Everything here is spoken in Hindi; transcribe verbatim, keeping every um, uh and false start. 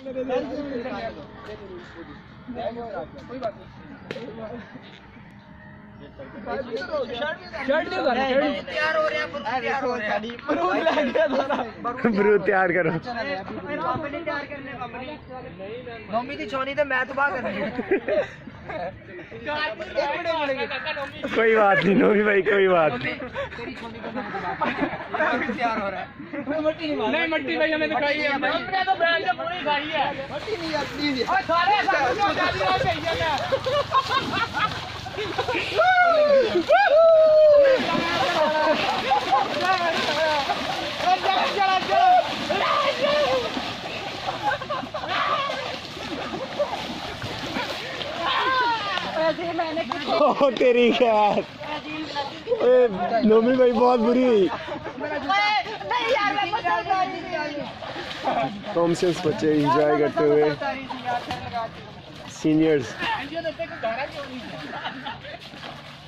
तैयार करो। मम्मी की छोनी तो मैं तबाह कर कोई बात नहीं नोमी भाई, कोई बात नहीं। तैयार हो रहा है। नहीं मट्टी भाई हमें दिखाई है, हमने तो ब्रांड से पूरी खाई है। मट्टी नहीं आती है। और सारे सारे ओ तेरी खैर, नोमी भाई बहुत बुरी हुई। कॉमर्स बच्चे एंजॉय करते हुए, सीनियर्स